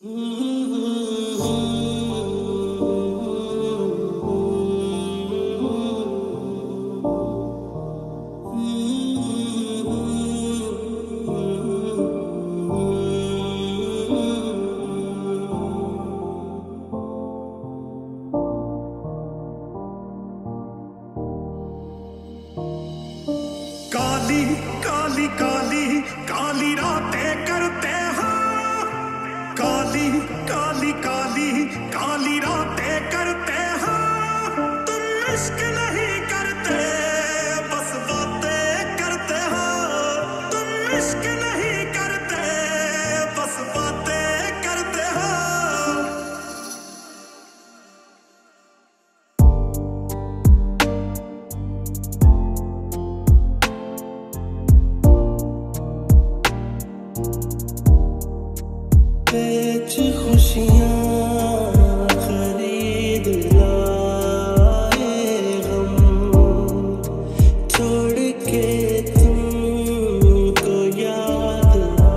काली काली काली काली रातें करते हैं, काली काली काली काली रातें करते हैं। तुम इश्क नहीं करते बस बातें करते हो, तुम इश्क नहीं करते बस बातें करते हो। बेच खुशियाँ खरीद लाए हम, छोड़ के तुमको याद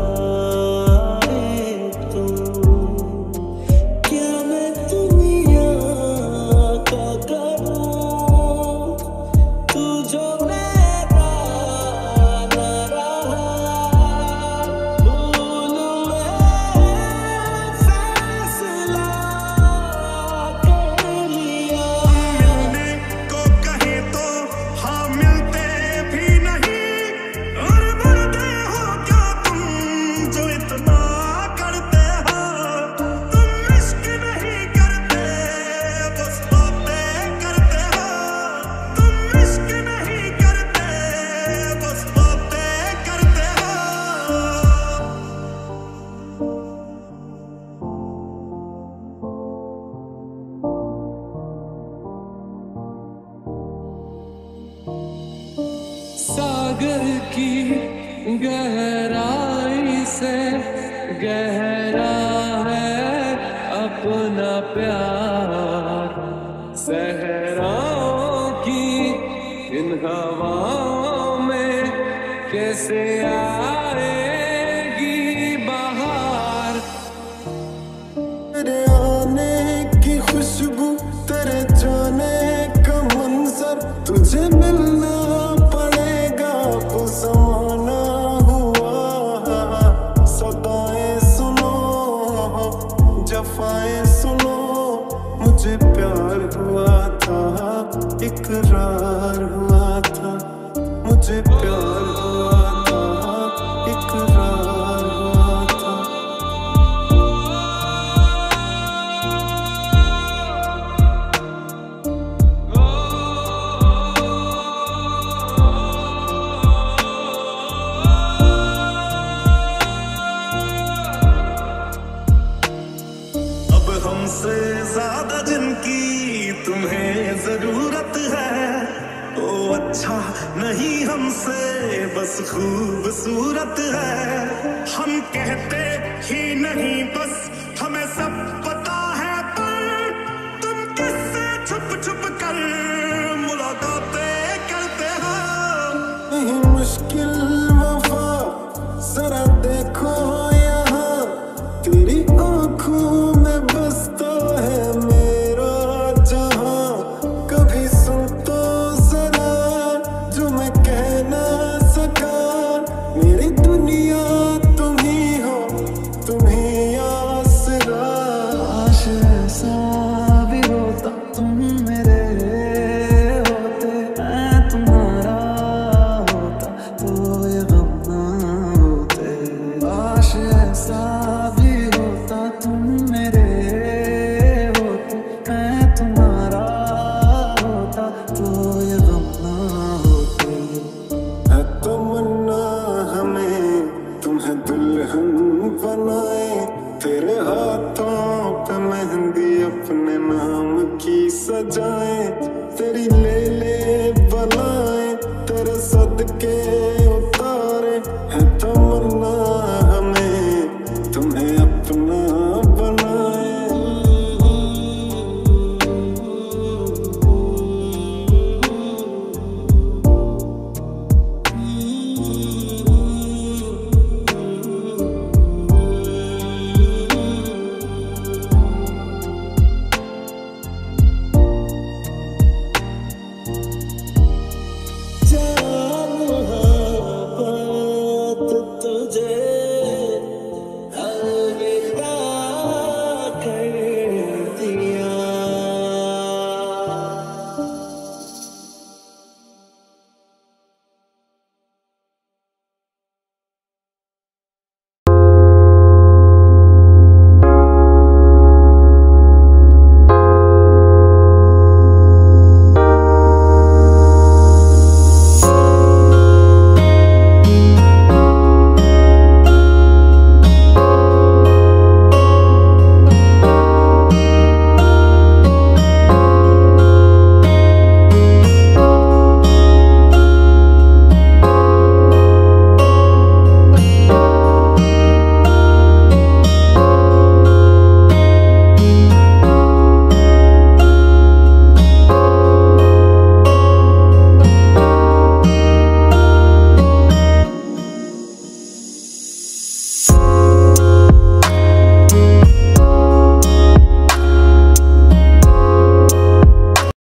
आए तुम। क्या मैं दुनिया का करूँ, तू जो मेरा न रहा। सागर की गहराई से गहरा है अपना प्यार। सहराओं की इन हवाओं में कैसे आएगी बहार। तेरे आने की खुशबू, तेरे जाने का मंजर, तुझे मिलना ज़माना हुआ। सदाएं सुनो, जफाएं सुनो, मुझे प्यार हुआ था, इकरार हुआ था, मुझे प्यार हुआ था, इकरार हुआ था। हमसे ज्यादा जिनकी तुम्हें जरूरत है, वो अच्छा नहीं हमसे बस खूबसूरत है। हम कहते ही नहीं बस हमें सब पता है, पर तुम किससे छुप छुप कर मुलाकातें करते हो। नहीं मुश्किल वफा, जरा देखो यहाँ, तेरी आँखों में बसता है मेरा जहां। कभी सुन तो जरा जो मैं कह ना सका, मेरी दुनिया तुम ही हो, तुम ही आसरा। काश ऐसा भी होता तुम मेरे होते, मैं तुम्हारा होता तो ये गम ना होते। काश ऐसा भी होता तुम मेरे होते, मैं तुम्हारा होता तो ये गम ना होते। है तमन्ना हमें तुम्हें दुल्हन बनाए, तेरे हाथों पे मेहंदी अपने नाम की सजाए। तेरी ले ले